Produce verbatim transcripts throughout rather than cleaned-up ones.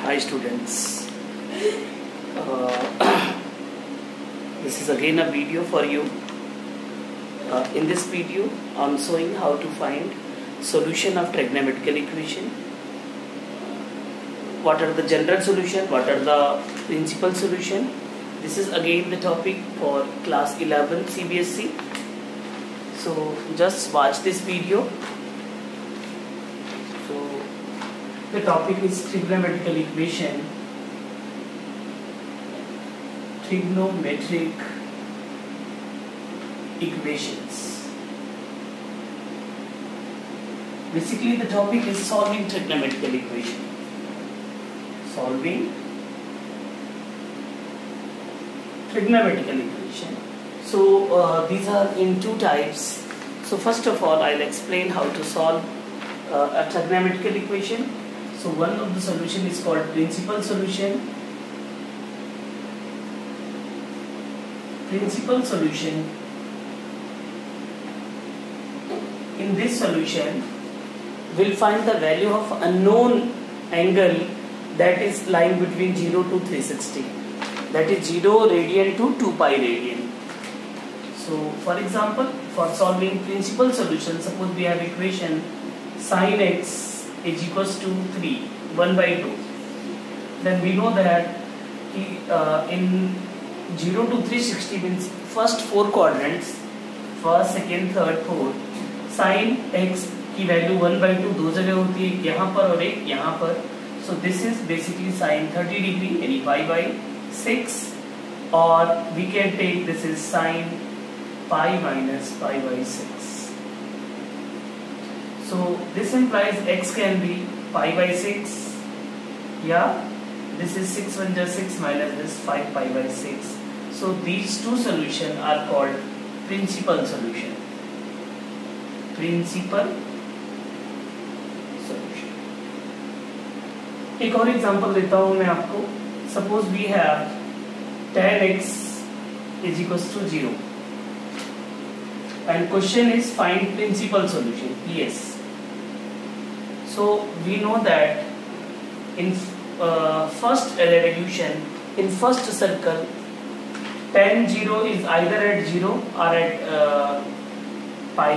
Hi students, uh, this is again a video for you. Uh, in this video I am showing how to find solution of trigonometrical equation. What are the general solution, what are the principal solution. This is again the topic for class eleven C B S E. So just watch this video. So the topic is trigonometrical equation, trigonometric equations. Basically the topic is solving trigonometrical equation. Solving trigonometrical equation. So uh, these are in two types. So first of all I'll explain how to solve uh, a trigonometrical equation. So one of the solution is called principal solution. Principal solution. In this solution, we'll find the value of unknown angle that is lying between zero to three sixty. That is zero radian to two pi radian. So for example, for solving principal solution, suppose we have equation sin x is equals to three, one by two. Then we know that uh, in zero to three sixty means first four quadrants, first, second, third, fourth, sin x की value one by two दो जगह होती है, यहाँ पर और एक यहाँ पर. So this is basically sin thirty degree यानी pi by six, और we can take this is sin pi minus pi by six. So this implies x can be pi by six, yeah, this is six one just six minus this five pi by six. So these two solutions are called principal solution. Principal solution. एक और example देता हूं मैं आपको. Suppose we have tan x is equals to zero and question is find principal solution, P S. So we know that in uh, first revolution, in first circle, tan zero is either at zero or at uh, pi.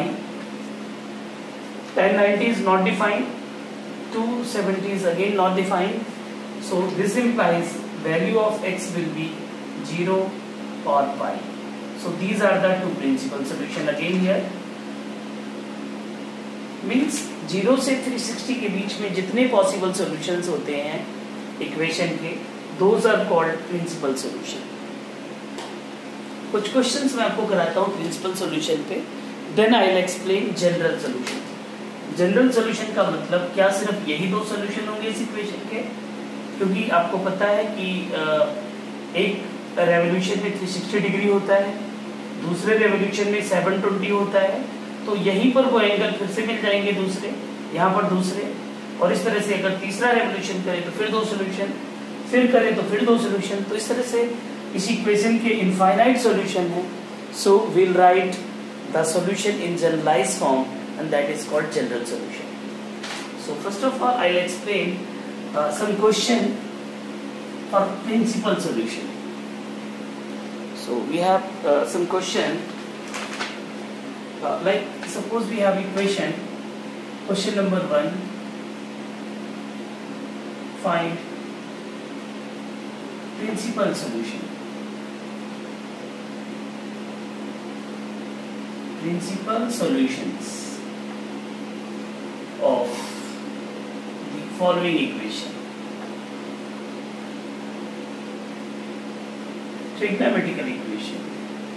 tan ninety is not defined. two seventy is again not defined. So this implies value of x will be zero or pi. So these are the two principal solution again here. Means zero से three sixty के बीच में जितने possible solutions होते हैं equation के, those are called principal solution. कुछ questions मैं आपको कराता हूँ principal solution पे, then I'll explain general solution. General solution का मतलब क्या सिर्फ यही दो सॉल्यूशन होंगे इस इक्वेशन के, क्योंकि आपको पता है कि एक रेवोल्यूशन में three sixty डिग्री होता है, दूसरे रेवोल्यूशन में seven twenty होता है. तो यहीं पर वो एंगल फिर से मिल जाएंगे दूसरे, यहाँ पर दूसरे, और इस तरह से अगर तीसरा रेवोल्यूशन करें तो फिर दो सॉल्यूशन, फिर करें तो फिर दो सॉल्यूशन. तो इस तरह से इस इक्वेशन के इनफाइनाइट सॉल्यूशन है. So we'll write the solution in generalized form and that is called general solution. So first of all I'll explain uh, some question for principal solution. So we have uh, some question uh, like suppose we have equation, question number one, find principal solution. Principal solutions of the following equation. Trigonometrical equation.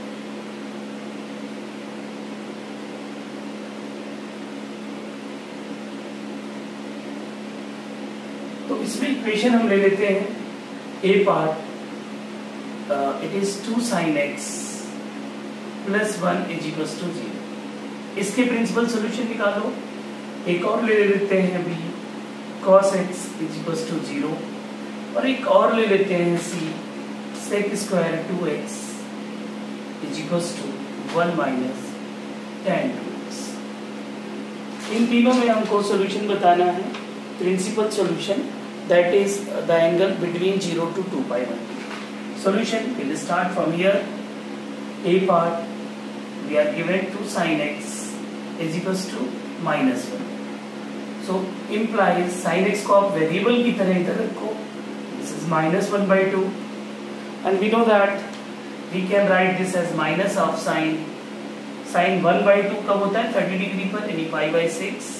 तो इसमें equation हम ले लेते हैं. A part uh, it is two sin x plus one is equals to zero. इसके principal solution निकालो. एक और ले लेते हैं b cos x is equals to zero, और एक और ले लेते हैं c sec square two x is equals to one minus tan two x. इन तीनों में हमको सॉल्यूशन बताना है, principal solution that is the angle between zero to two pi one. Solution, we will start from here. A part, we are given to sin x is equals to minus one. So implies sin x को आप variable की तरह इधर रखो. This is minus one by two, and we know that we can write this as minus of sin sin one by two कब होता है thirty degree पर, यानी pi by six.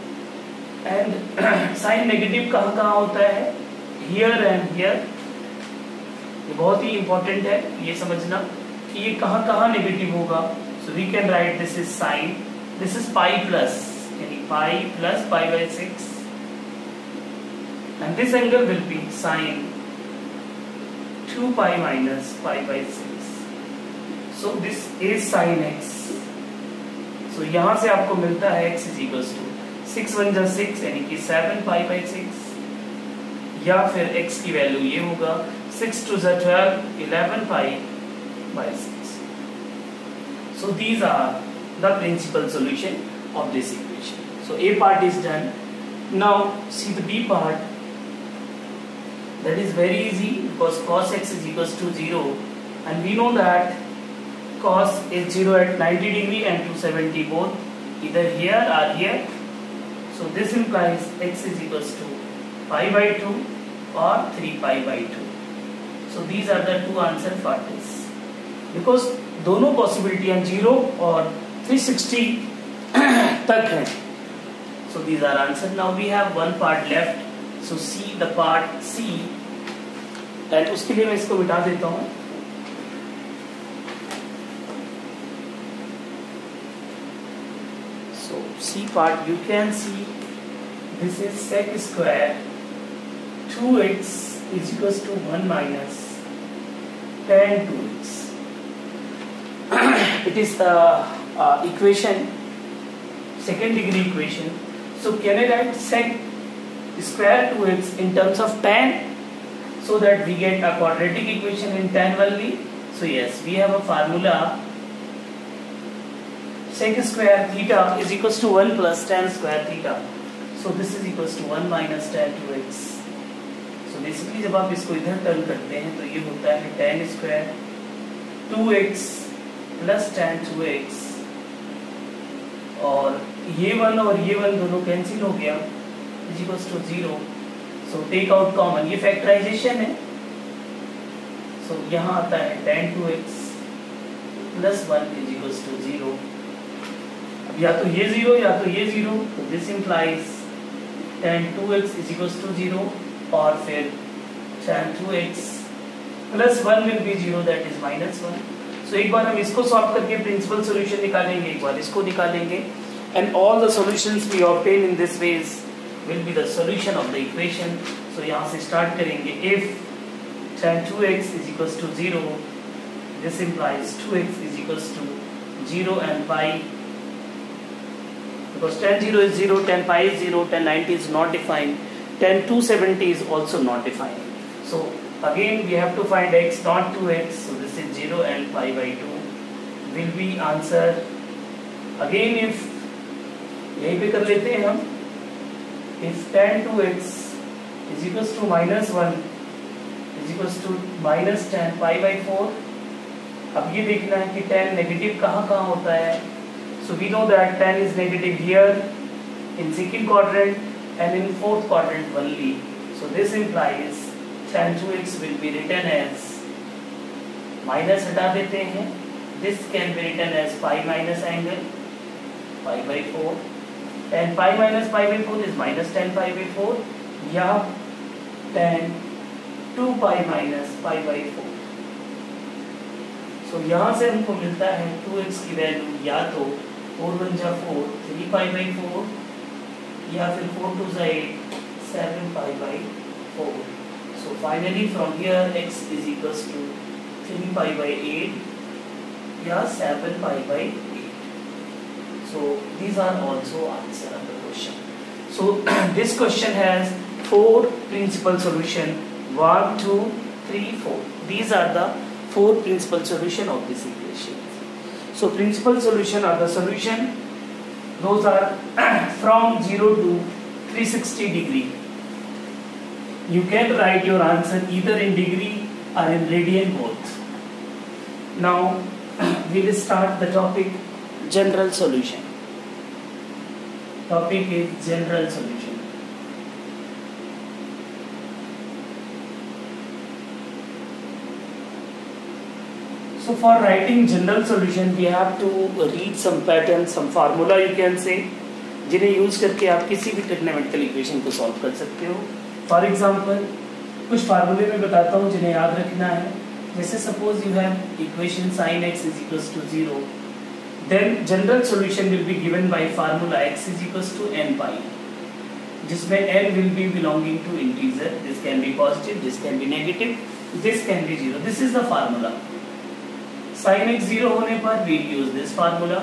And sine negative कहाँ कहाँ होता है, हियर एंड हियर. ये बहुत ही इंपॉर्टेंट है ये समझना कि ये कहाँ कहाँ नेगेटिव होगा. So we can write this is sine, this is pi plus, यानी pi plus pi by six, and this angle will be sine two pi minus pi by six. So this is sine x. सो यहां से आपको मिलता है x is equal to six one जा six, यानी कि सेवन पाई बाई सिक्स, या फिर x की वैल्यू ये होगा सिक्स टू जा twelve, eleven pi by six. So these are the principal solution of this equation. सो a part is done. Now see the b part. That is very easy because cos x is equals to zero, and we know that cos is zero at ninety degree and two seventy both, either here or here. So this implies x is equals to pi by two or three pi by two. So these are the two answer for this. Because दोनों possibility zero और three sixty तक है. So these are answer. Now we have one part left. So see the part C. And उसके लिए मैं इसको मिटा देता हूँ. So C part, you can see this is sec square two x is equals to one minus tan two x. It is the uh, equation, second degree equation. So can I write sec square two x in terms of tan so that we get a quadratic equation in tan only? So yes, we have a formula. Sec square theta is equals to one plus tan square theta. So this is equals to one minus tan two x. So basically जब आप इसको इधर turn करते हैं तो ये होता है tan square two x plus tan two x, और ये वन और ये वन दोनों कैंसिल हो गया, is equals to zero. So take out common, ये फैक्टराइजेशन है. So यहाँ आता है tan two x plus one is equals to zero. या तो ये जीरो या तो ये जीरो, तो this implies tan two x is equals to zero, और फिर tan two x plus one will be zero, that is minus one. So एक बार हम इसको सॉल्व करके प्रिंसिपल सॉल्यूशन निकालेंगे, एक बार इसको निकालेंगे, and all the solutions we obtain in this ways will be the solution of the equation. So यहाँ से स्टार्ट करेंगे. If tan two x is equals to zero, this implies two x is equals to zero and pi. Because tan zero is zero, tan pi is zero, tan ninety is not defined, tan two seventy is also not defined. So again we have to find x, not two x. So this is zero and pi by two will be answer. Again if यही पे कर लेते हैं हम, if tan two x is equals to minus one is equals to minus tan pi by four. अब ये देखना है कि tan नेगेटिव कहाँ कहाँ होता है. So we know that tan is negative here in second quadrant and in fourth quadrant only. So this implies tan two x will be written as, minus हटा देते हैं, this can be written as pi minus angle pi by four, and pi minus pi by four is minus tan pi by four, या tan two pi minus pi by four. So यहाँ से हमको मिलता है to x की value या तो four one जा four, three pi by four, या फिर फोर टू जा eight, seven pi by four. So finally from here x is equals to three pi by eight या seven pi by eight. So these are also answer of the question. So this question has four principal solution, one, two, three, four. These are the four principal solution of this equation. So principal solution are the solution, those are from zero to three sixty degree. you can write your answer either in degree or in radian both. Now we will start the topic general solution. Topic is general solution. So for writing general solution we have to read some pattern, some formula you can say, जिन्हें use करके आप किसी भी trigonometrical equation को solve कर सकते हो. For example कुछ फार्मूले में बताता हूँ जिन्हें याद रखना है. जैसे suppose you have equation sin x is equals to zero, then general solution will be given by formula x is equals to n pi, जिसमें n will be belonging to integer. This can be positive, this can be negative, this can be zero. This is the formula. sin x zero होने पर we use this formula.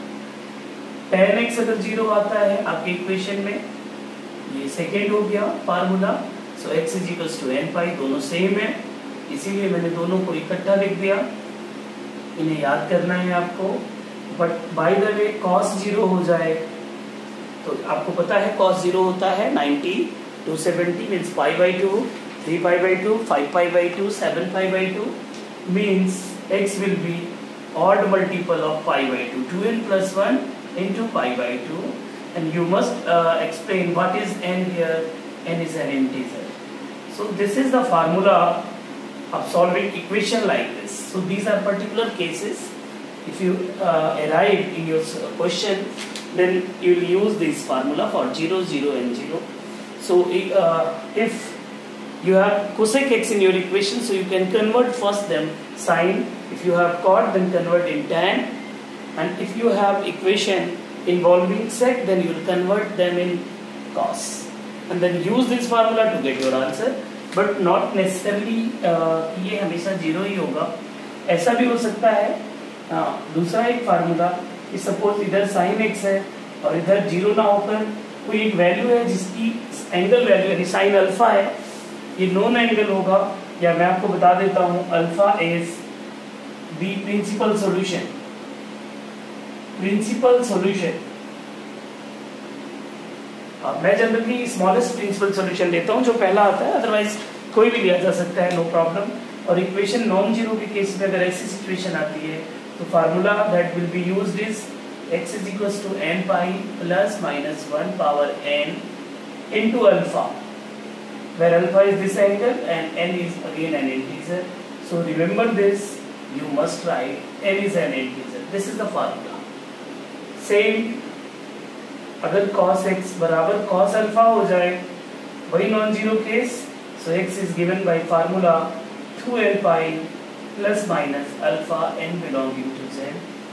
tan x अगर zero आता है आपके equation में, ये second हो गया formula. So x is equals to n pi, दोनों सेम है इसीलिए मैंने दोनों को इकट्ठा लिख दिया. इन्हें याद करना है आपको. But by the way cos zero हो जाए तो आपको पता है cos जीरो होता है ninety, two seventy means pi by two, three pi by two, five pi by two, seven pi by two, means x will be odd multiple of pi by two, two n plus one into pi by two, and you must uh, explain what is n here. N is an integer. So this is the formula of solving equation like this. So these are particular cases. If you uh, arrive in your question, then you will use this formula for zero, zero and zero. So uh, if you have cosec x in your equation, so you can convert first them sin. If you have cot, then convert in tan. And if you have equation involving sec, then you will convert them in cos. And then use this formula to get your answer. But not necessarily uh, ये हमेशा zero ही होगा. ऐसा भी हो सकता है. uh, दूसरा एक फार्मूला, सपोज इधर sin x है और इधर जीरो ना होकर कोई एक वैल्यू है जिसकी एंगल वैल्यू यानी sin अल्फा है, ये नॉन एंगल होगा. या मैं आपको बता देता हूँ alpha is the principal solution. Principal solution मैं जनरली स्मॉलेस्ट प्रिंसिपल सॉल्यूशन लेता हूँ जो पहला आता है, अदरवाइज कोई भी लिया जा सकता है, नो प्रॉब्लम. और इक्वेशन नॉन जीरो के केस में अगर ऐसी सिचुएशन आती है तो formula that will be used is x is equals to n pi plus minus one power n into alpha, where alpha is this angle and n is again an integer. So remember this, you must write n is an integer. This is the formula. Same अगर cos x बराबर cos alpha हो जाए, वही non zero case, so x is given by formula two n pi plus minus alpha n belonging to z.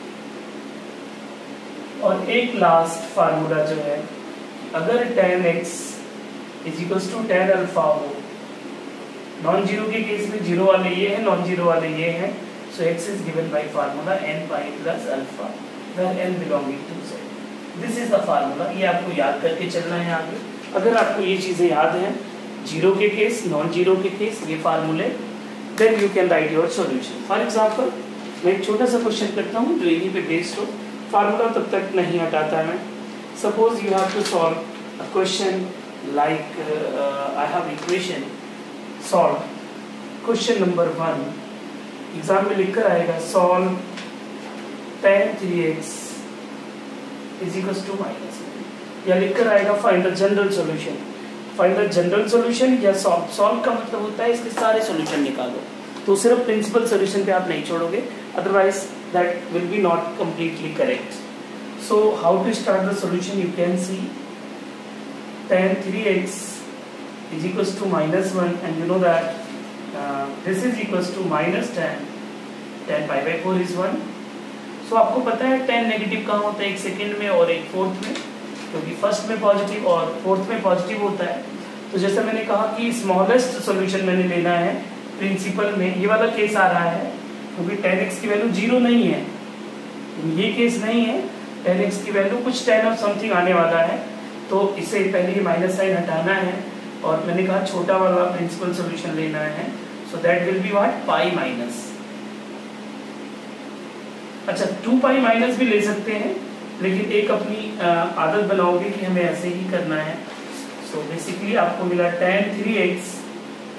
और एक last formula जो है, अगर tan x is equals to tan alpha हो, नॉन जीरो के केस में zero वाले ये हैं, नॉन जीरो वाले ये हैं. So x is given by formula n pi plus alpha where n belonging to z. This is the formula. ये आपको याद करके चलना है आगे. अगर आपको ये चीजें याद हैं, जीरो के केस, नॉन जीरो के केस, ये फार्मूले, then you can write your solution. For example मैं एक छोटा सा क्वेश्चन करता हूँ जो इन्हीं पे बेस्ड हो. फार्मूला तब तक नहीं हटाता मैं. Suppose you have to solve a question like uh, I have equation solve question number one. Exam में लिखकर आएगा solve tan three x is equals to minus, या लिखकर आएगा find the general solution. find the general solution या solve. solve का मतलब होता है इसके सारे solution निकालो. तो सिर्फ principal solution पे आप नहीं छोड़ोगे, otherwise that will be not completely correct. So how to start the solution you can see. tan three x is equals to minus one, and you know that uh, this is equals to minus tan. tan pi by four is one. so आपको पता है tan negative कहाँ होता है, एक second में और एक फोर्थ में, क्योंकि फर्स्ट में पॉजिटिव और फोर्थ में पॉजिटिव होता है. तो जैसे मैंने कहा कि स्मॉलेस्ट सॉल्यूशन मैंने लेना है प्रिंसिपल में, ये वाला केस आ रहा है क्योंकि tan x की वैल्यू जीरो नहीं है, ये केस नहीं है. tan x की वैल्यू कुछ tan ऑफ समथिंग आने वाला है, तो इसे पहले ही माइनस साइन हटाना है. और मैंने कहा छोटा वाला प्रिंसिपल सॉल्यूशन लेना है, so that will be what, pi minus. अच्छा, टू पाई माइनस भी ले सकते हैं, लेकिन एक अपनी आदत बनाओगे कि हमें ऐसे ही करना है. सो बेसिकली आपको मिला tan three x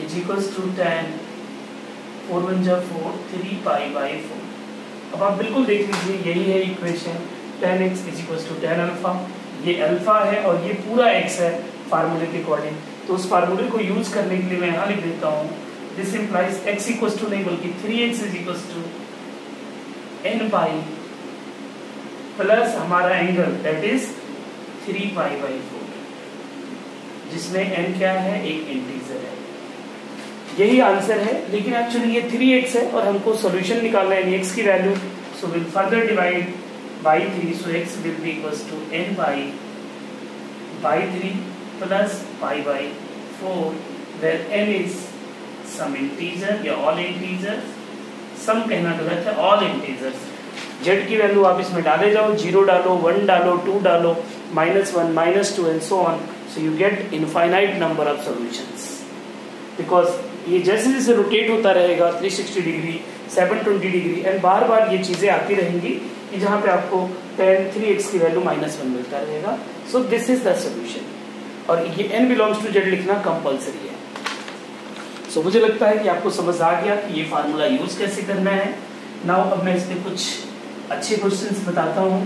is equals to tan, four one जा four, three pi by four. अब आप बिल्कुल देख लीजिए, यही है equation, tan x is equals to tan alpha. ये अल्फा है और ये पूरा एक्स है फार्मूले के अकॉर्डिंग, तो उस फार्मूले को यूज करने के लिए मैं यहाँ लिख देता हूँ, this implies x equals to नहीं बल्कि three x is equals to n pi plus हमारा angle that is three pi by four, जिसमें एन क्या है, एक इंटीजर है। यही आंसर है, लेकिन एक्चुअली ये थ्री एक्स है और हमको सॉल्यूशन निकालना है एक्स की value, so will further divide by three, so x will be equals to n pi by three plus pi by four, where n is some integer या all integer, some कहना गलत है, all integers. Z की value आप इसमें डाले जाओ, zero डालो, वन डालो, टू डालो, minus one, minus two and so on, so you get infinite number of solutions, because ये जैसे जैसे रोटेट होता रहेगा three sixty degree, seven twenty degree, and बार बार ये चीजें आती रहेंगी कि जहाँ पे आपको टेन थ्री एक्स की वैल्यू माइनस वन मिलता रहेगा। So this is the solution, और ये n बिलोंग्स टू जेड लिखना कंपलसरी है। सो so, मुझे लगता है कि आपको समझ आ गया कि ये फार्मूला यूज कैसे करना है। नाउ अब मैं इसमें कुछ अच्छे क्वेश्चंस बताता हूँ।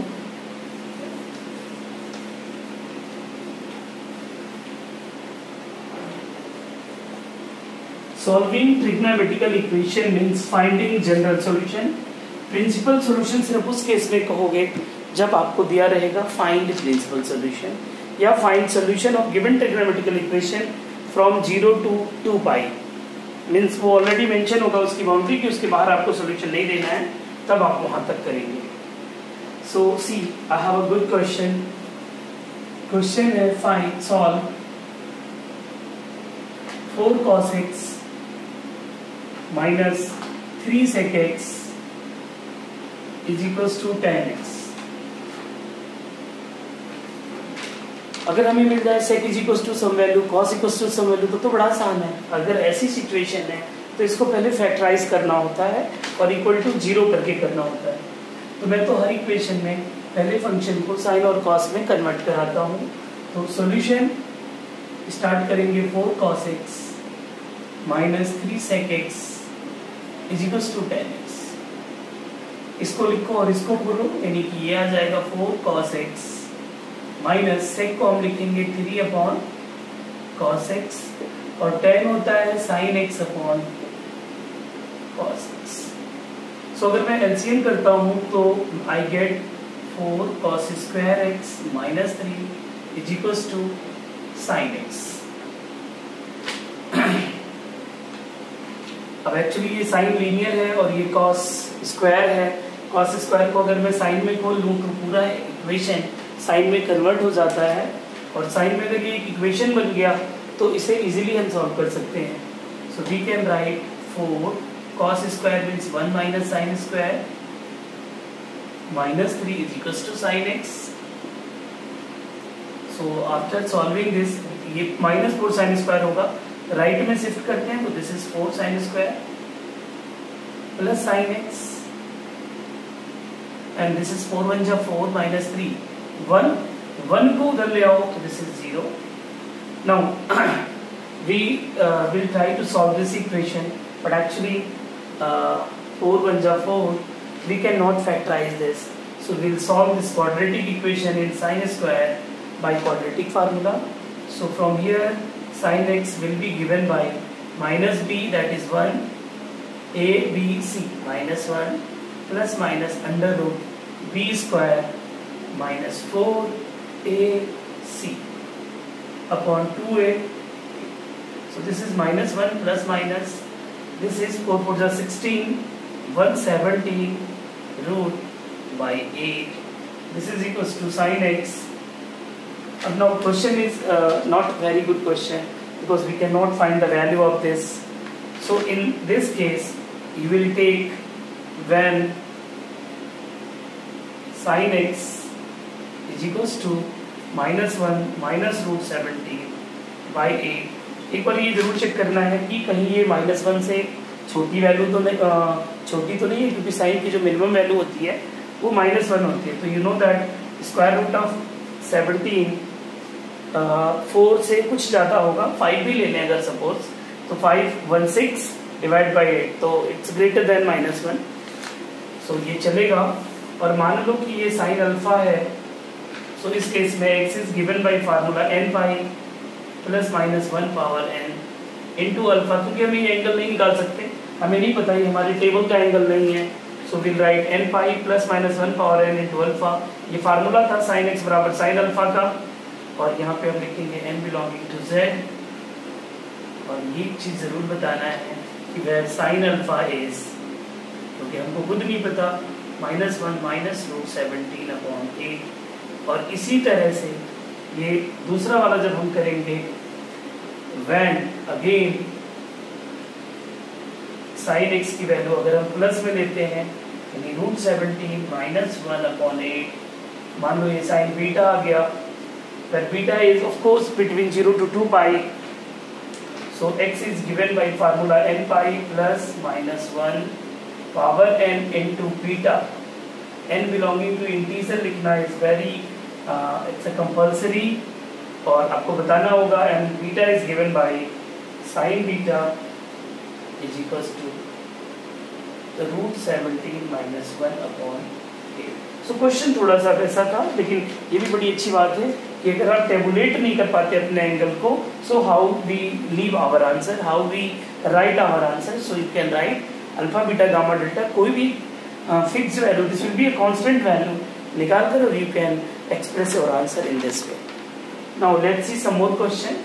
Solving trigonometrical equation means finding general solution. Principal solution सिर्फ उस केस में कहोगे जब आपको दिया रहेगा find principal solution या find solution of given trigonometrical equation from zero to two pi. Means वो already mention होगा उसकी बाउंड्री कि उसके बाहर आपको solution नहीं देना है, तब आप वहां तक करेंगे। So see, I have a good question. Question है find solve four cos x minus three sec x is equals to tan x। अगर हमें मिल जाए sec is equals to some value, cos equals to some value, तो तो बड़ा आसान है। अगर ऐसी सिचुएशन है तो इसको पहले फैक्टराइज करना होता है और इक्वल टू जीरो करके करना होता है। तो मैं तो हर इक्वेशन में पहले फंक्शन को साइन और कॉस में कन्वर्ट कराता हूँ। तो सॉल्यूशन स्टार्ट करेंगे four cos x minus three sec x is equals to tan x. इसको लिखो और इसको बोलो, यानी कि ये आ जाएगा four cos x minus sec को हम लिखेंगे थ्री अपॉन cos x, और टेन होता है sin x upon cos x। So अगर मैं एलसीएम करता हूँ तो I get four cos square x minus three is equals to sin x। अब एक्चुअली ये साइन लीनियर है और ये कॉस स्क्वायर है। कॉस स्क्वायर को अगर मैं साइन में खोल लूँ तो पूरा इक्वेशन साइन में कन्वर्ट हो जाता है, और साइन में अगर ये एक इक्वेशन बन गया तो इसे इजीली हम सॉल्व कर सकते हैं। So we can write four cos square means one minus sine square minus three is equals to sine x. So after solving this, ये माइनस फोर साइन स्क्वायर होगा, राइट right में shift करते हैं तो this is four sine square plus sine x, and this is four one जा four minus three, one one को उधर ले आओ तो this is zero. Now we will try to solve this equation, but actually four one जा four, we can not factorise this, so we will solve this quadratic equation in sine square by quadratic formula. So from here sin x will be given by minus b, that is one, a b c minus one plus minus under root b square minus four a c upon two a. So this is minus one plus minus, this is four four is sixteen, one seventeen root by eight, this is equals to sin x. अब now question is uh, not very good question because we cannot find the value of this. So in this case you will take when sin x is equals to minus one minus root seventeen by eight। एक बार ये जरूर check करना है कि कहीं ये minus one से छोटी वैल्यू तो नहीं, छोटी तो नहीं है, क्योंकि साइन की जो मिनिमम वैल्यू होती है वो माइनस वन होती है। तो you know that square root of seventeen four से कुछ ज़्यादा होगा, फाइव भी ले लें अगर सपोज, तो five one six divide by eight, तो it's greater than minus one, so ये चलेगा। और मान लो कि ये साइन अल्फा है, सो इस केस में x is given by formula n pi plus minus one power n into alpha, क्योंकि हम ये एंगल नहीं निकाल सकते, हमें नहीं पता, ये हमारी टेबल का एंगल नहीं है, so will write n pi plus minus one power n into alpha. ये फार्मूला था साइन एक्स बराबर साइन अल्फा का, और यहाँ पे हम लिखेंगे एन बिलोंगिंग टू जेड। और ये चीज़ ज़रूर बताना है कि वेयर साइन अल्फा इज, क्योंकि हमको खुद नहीं पता, minus one minus root seventeen upon eight. और इसी तरह से ये दूसरा वाला जब हम करेंगे, व्हेन अगेन साइन एक्स की वैल्यू अगर हम प्लस में लेते हैं, यानी root seventeen minus one upon eight, मान लो ये साइन बीटा आ गया, that beta is of course between zero to two pi, so x is given by formula n pi plus minus one power n into beta। n belonging to integer लिखना is very uh, it's a compulsory, और आपको बताना होगा, and beta is given by sin beta is equals to the root seventeen minus one upon eight। सो so, question थोड़ा सा वैसा था, लेकिन ये भी बड़ी अच्छी बात है कि अगर आप टेबुलेट नहीं कर पाते अपने एंगल को, so how we leave our answer, how we write our answer, so you can write alpha beta gamma delta, कोई भी fixed value, this will be a constant value निकाल कर, और you can express your answer in this way. Now let's see some more question.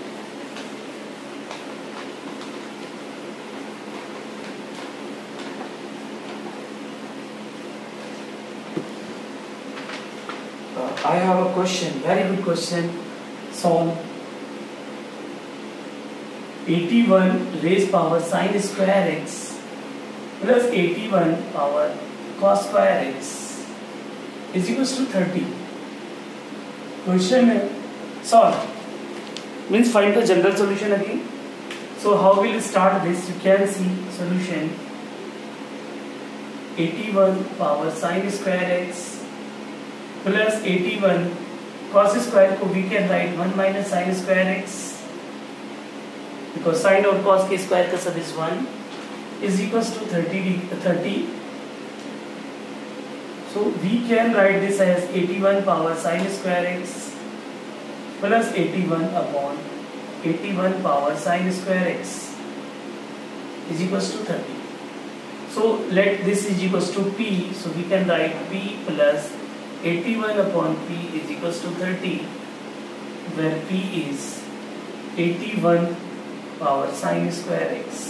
I have a question, very good question. Solve eighty-one raised power sin square x plus eighty-one power cos square x is equals to thirty. Question है solve, means find the general solution again. So how will you start this? You can see solution eighty-one power sin square x plus eighty-one cos square को we can write one minus sine square x, because sine और cos के square का sum is one, is equals to thirty. So we can write this as eighty-one power sine square x plus eighty-one upon eighty-one power sine square x is equals to thirty. So let this is equals to p, so we can write p plus eighty-one upon p is equals to thirty, where p is eighty-one power sin square x.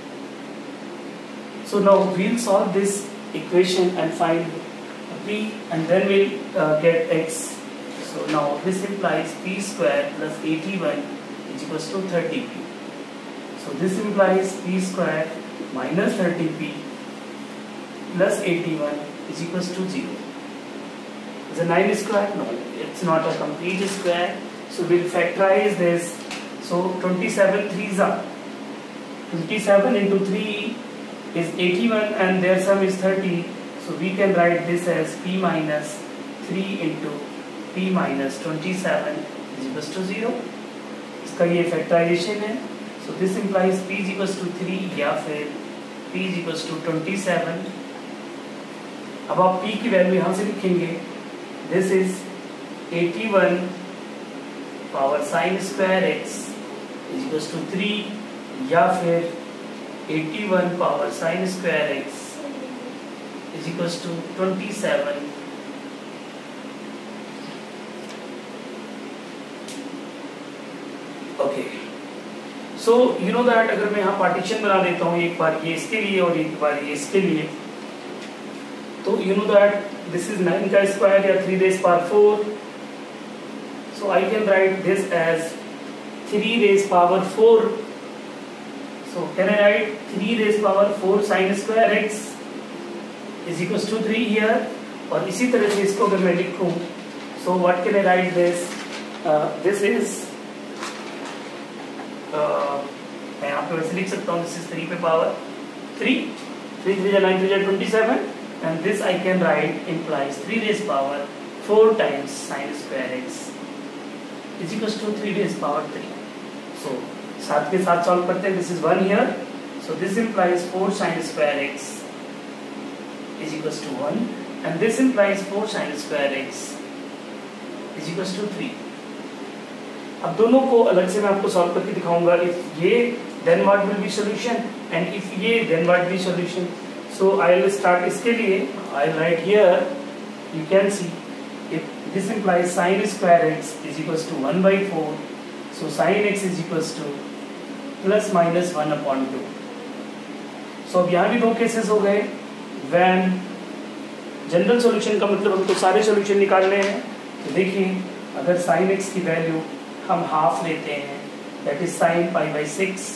So now we'll solve this equation and find p, and then we'll uh, get x. So now this implies p square plus eighty-one is equals to thirty p. So this implies p square minus thirty p plus eighty-one is equals to zero. Is a nine square? No, it's not a complete square. So we'll factorize this. So twenty-seven threes are twenty-seven into three is eighty-one, and their sum is thirty. So we can write this as p minus three into p minus twenty-seven is equals to zero. इसका ये factorization है. So this implies p is equals to three या फिर p is equals to twenty-seven. अब आप p की value यहाँ से लिखेंगे. This is eighty-one power sin square x is equals to three, या फिर eighty-one power sin square x is equals to twenty-seven. Okay, so you know that अगर मैं यहाँ पार्टीशन बना देता हूँ, एक बार ये इसके लिए और एक बार ये इसके लिए, तो you know that this is nine का स्क्वायर या three raised power four. So I can write this as three raised power four. So can I write three raised power four sin square x is equals to three here? और इसी तरह से इसको अगर मैं लिखूं, so what can I write this? Uh, this is uh, मैं यहाँ पे वैसे लिख सकता हूँ, this is three पे power three, three three nine three twenty-seven. And this I can write implies three raised power four times sin square x is equals to three raised power three. So साथ के साथ solve करते हैं. This is one here, so this implies four sine square x is equals to one and this implies four sine square x is equals to three. अब दोनों को अलग से मैं आपको सॉल्व करके दिखाऊंगा. इफ ये then what will be solution and if ये then what will be solution. So I will start इसके लिए I will write here, you can see if this implies sin square x is equals to one by four, so sin x is equals to plus minus one upon two. So अब यहाँ भी दो cases हो गए. when general solution का मतलब हमको सारे सॉल्यूशन निकालने हैं. तो देखिए अगर sin x की वैल्यू हम हाफ लेते हैं, that is sin pi by six,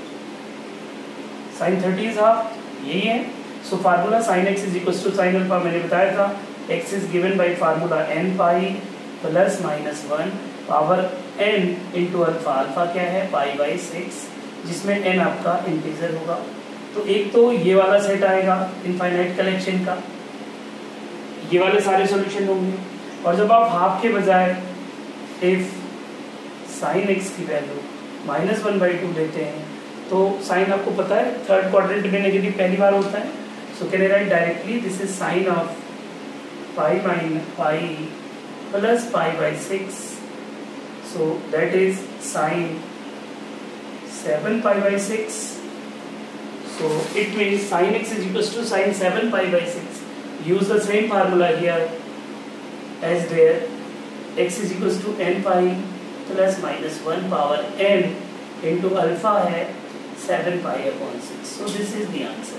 sin thirty is half, यही है. So formula sin x is equal to sin alpha मैंने बताया था. x is given by formula n pi plus minus one power n into alpha. Alpha क्या है? Pi by six, जिसमें n आपका integer होगा. तो एक तो ये वाला सेट आएगा इनफाइनाइट कलेक्शन का, ये वाले सारे सॉल्यूशन होंगे. और जब आप हाफ के बजाय इफ sin x की value minus one by two लेते हैं तो साइन आपको पता है थर्ड क्वाड्रेंट में नेगेटिव पहली बार होता है. So can I write directly this is sine of pi mine pi plus pi by six, so that is sine seven pi by six. So it means sine x is equal to sine seven pi by six. Use the same formula here as there. X is equal to n pi plus minus one power n into alpha है seven pi upon six. So this is the answer.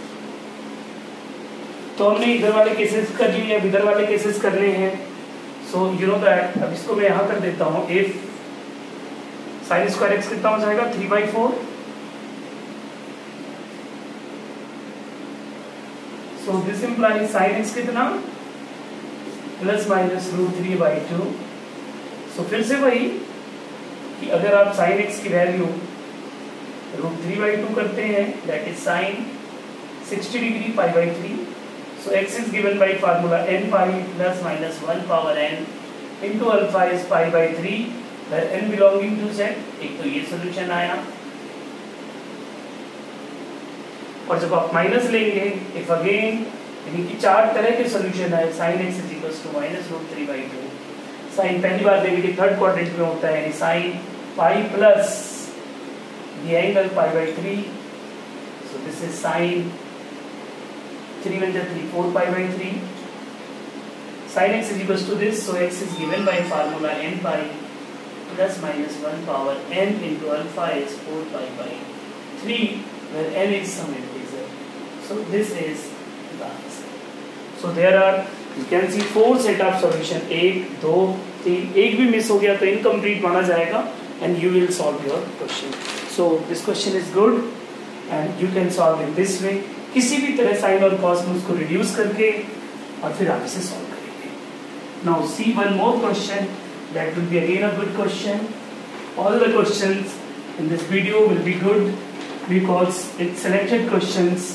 तो हमने इधर वाले cases कर लिए, अब इधर वाले केसेस करने हैं. So you know that. अब इसको मैं यहाँ कर देता हूँ. इफ साइन स्क्वायर एक्स कितना हो जाएगा? Three by four. So this implies sine x कितना? Plus minus root three by two. So फिर से वही कि अगर आप साइन एक्स की value root three by two करते हैं, that is sine sixty degree pi by three. So x is given by formula n pi plus minus one power n into alpha is pi by three where n belonging to z. एक तो ये solution आया. और जब आप minus लेंगे if again, यानी कि चार तरह के सोल्यूशन है. Sine x is equal to minus root three by two. Sine पहली बार नेगेटिव थर्ड क्वाड्रेंट में होता है, यानी sine pi plus the angle pi by three. So this is sine three one three four pi by three. Sine x is equal to this, so x is given by formula n pi plus minus one power n into alpha is four pi by three where n is some integer. So this is the answer. So there are you can see four set of solution. एक दो तीन, एक भी miss हो गया तो incomplete माना जाएगा and you will solve your question. So this question is good and you can solve in this way. किसी भी तरह साइन और कॉस में उसको रिड्यूस करके और फिर आप इसे सॉल्व करेंगे. Now see one more question that will be again a good question. All the questions in this video will be good because it's selected questions.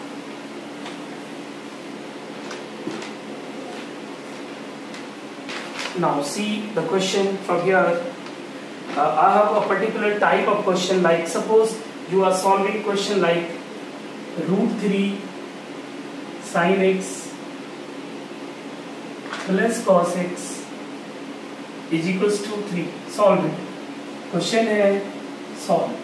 Now see the question from here. Uh, I have a particular type of question, like suppose you are solving question like root three sin x plus cos x is equals to three. Solve it. Question है solve.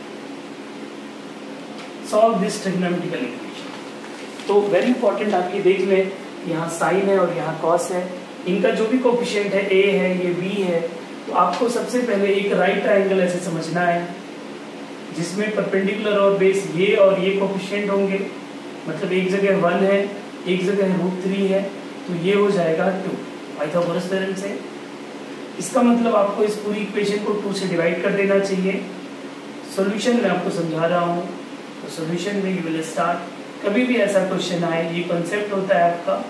Solve this trigonometrical equation. तो very important आप ये देख लें, यहाँ sin है और यहाँ cos है. इनका जो भी कोफिशिएंट है a है, ये b है, तो आपको सबसे पहले एक राइट ट्रायंगल ऐसे समझना है जिसमें परपेंडिकुलर और बेस ये और ये कोफिशिएंट होंगे. मतलब एक जगह वन है, एक जगह रूट थ्री है, तो ये हो जाएगा टू पाइथागोरस थ्योरम से. इसका मतलब आपको इस पूरी इक्वेशन को टू से डिवाइड कर देना चाहिए. सॉल्यूशन मैं आपको समझा रहा हूँ. तो सॉल्यूशन में यू विल स्टार्ट. कभी भी ऐसा क्वेश्चन आए, ये कॉन्सेप्ट होता है आपका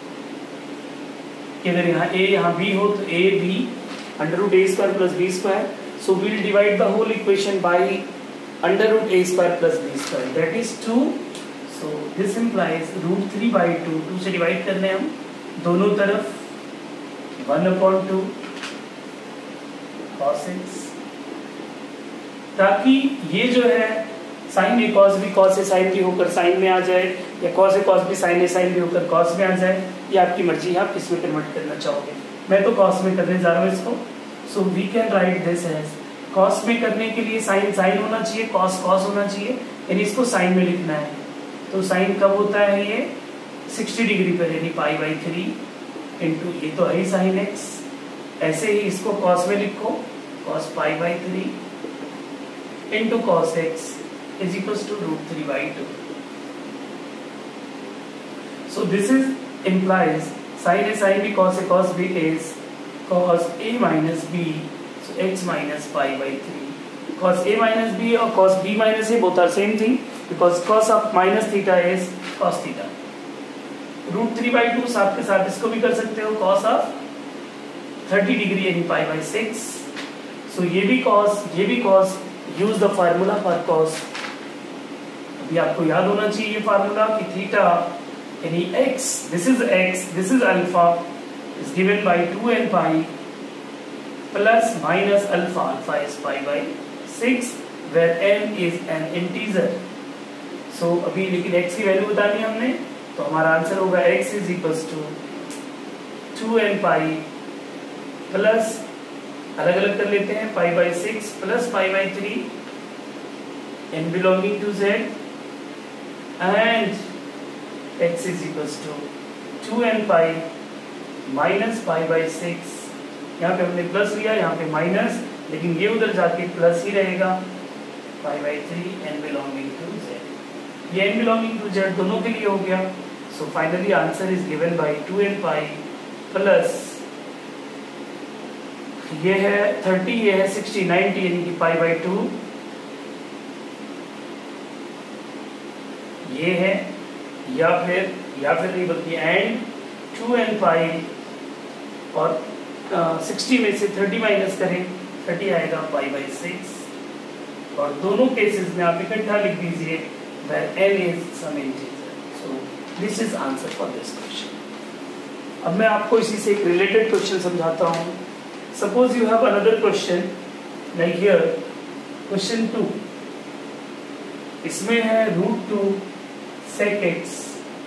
कि अगर यहाँ a यहाँ b हो तो a b under root A square plus B square. So we'll divide the whole equation by under root A square plus B square, that is two. So this implies root three by two. Two से divide करने हम दोनों तरफ, one upon two cos x ताकि ये जो है sine A cos B cos A sine B होकर साइन में आ जाए, या cos A cos B sine A sine B होकर कॉस में आ जाए। ये आपकी मर्जी है, आप किस में कन्वर्ट करना चाहोगे। मैं तो कॉस में करने जा रहा हूँ इसको। So we can write this as, cos में करने के लिए साइन साइन होना चाहिए, कॉस कॉस होना चाहिए, यानी इसको साइन में लिखना है। तो साइन कब होता है ये साठ डिग्री पर, यानी पाई बाई थ्री इंटू ये तो है साइन एक्स। ऐसे ही इसको कॉस में लिखो, cos pi by three into cos X is equal to root three by two. So this is implies sine A sine B cos A cos B is cos A minus B, so X minus pi by three. Cos A minus B और cos B minus A both are same thing, because cos of minus theta is cos theta. Root three by two साथ के साथ इसको भी कर सकते हो, cos of thirty degree यानी पाई बाई सिक्स। सो ये भी कॉस ये भी cos, use the formula for cos. अभी आपको याद होना चाहिए ये फार्मूला कि थीटा यानी x, this is x, this is alpha, is given by two n pi plus minus alpha, alpha is pi by six, where n is an integer. So अभी लेकिन x की वैल्यू बतानी है हमने, तो हमारा आंसर होगा x is equals to two n pi plus, अलग अलग कर लेते हैं, pi by six plus pi by three, n belonging to z, and x is equals to two n pi minus pi by six. यहाँ पे हमने plus लिया, यहाँ पे माइनस, लेकिन ये उधर जाके प्लस ही रहेगा, pi by three n belonging to z। ये n belonging to z दोनों के लिए हो गया। So finally answer is given by two n pi plus ये है थर्टी, ये है सिक्सटी, नाइंटी यानी कि पाई बाई टू, ये है, या फिर या फिर नहीं बल्कि एंड टू एन पाई, और सिक्सटी में से थर्टी माइनस करें, थर्टी आएगा पाई बाई सिक्स, और दोनों केसेस में आप इकट्ठा लिख दीजिए where n is some integer. So this is answer for this question. अब मैं आपको इसी से एक रिलेटेड क्वेश्चन समझाता हूँ। Suppose you have another question like here, question two, इसमें है root two sec x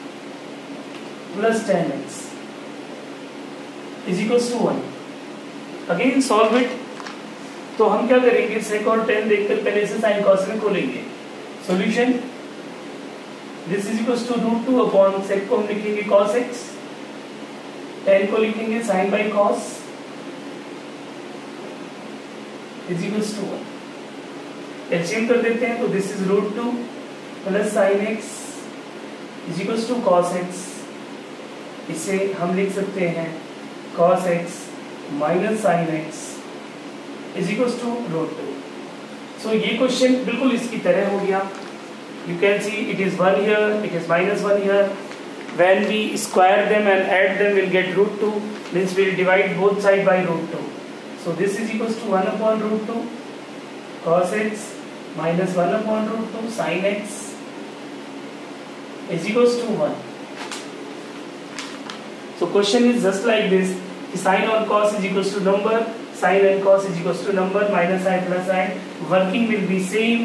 plus tan x is equals to one. Again solve it. तो हम क्या करेंगे, sec और tan देखकर पहले से sin cos में खोलेंगे। Solution, this is equals to root two upon sec को हम लिखेंगे cos x, tan को लिखेंगे sin by cos is equals to one. LCM कर देते हैं, तो this is root two plus sine x is equals to cos X. इसे हम लिख सकते हैं cos x minus sine x is equals to root two. So ये क्वेश्चन बिल्कुल इसकी तरह हो गया। You can see it is one here, it is minus one here. When we square them and add them, we'll get root two. Means we'll divide both side by root two. So this is equals to one upon root two cos x minus one upon root two sin x is equals to one. So question is just like this: sin or cos is equals to number, sin and cos is equals to number, minus I plus I. Working will be same.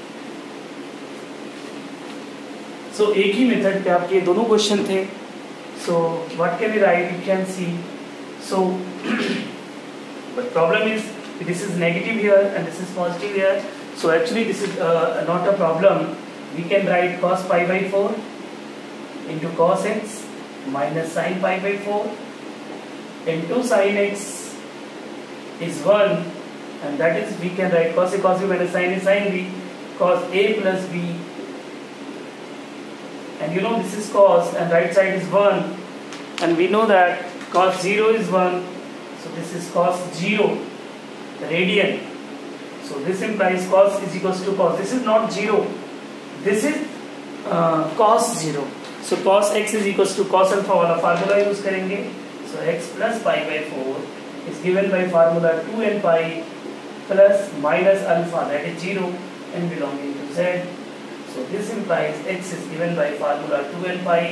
So एक ही method पे आपके दोनों question थे। So what can we write? You can see. So but problem is this is negative here and this is positive here. So actually this is uh, not a problem. We can write cos pi by four into cos x minus sin pi by four into sin x is one, and that is we can write cos a cos b minus sin a sin b, cos a plus b, and you know this is cos and right side is one, and we know that cos zero is one. So this is cos zero radian. So this implies cos is equals to cos. This is not zero. This is uh, cos zero. So cos x is equals to cos alpha वाला formula use करेंगे. So x plus pi by four is given by formula two n pi plus minus alpha, that is zero, n belonging to z. So this implies x is given by formula two n pi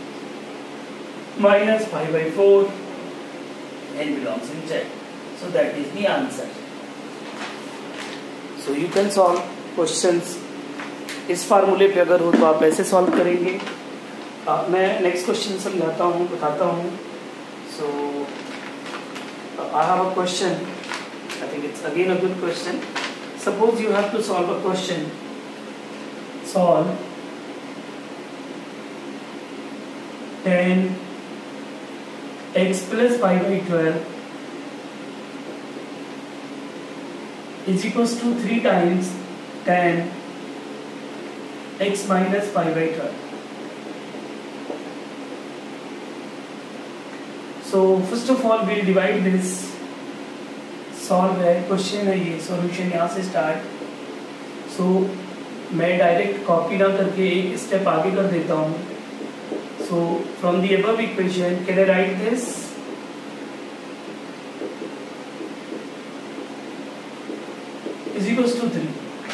minus pi by four, n belongs in z. So that is the answer. So you can solve questions इस फार्मूले पे अगर हो तो आप ऐसे solve करेंगे। uh, मैं नेक्स्ट क्वेश्चन समझाता हूँ, बताता हूँ। So I have a question, I think it's again a good question. Suppose you have to solve a question, solve tan X plus five by twelve is equals to three times tan x minus five by twelve. So first of all we'll divide this, solve है, question है ये, solution यहाँ से start. सो मैं direct copy ना करके एक step आगे कर देता हूँ। So from the above equation can I write this is equals to three.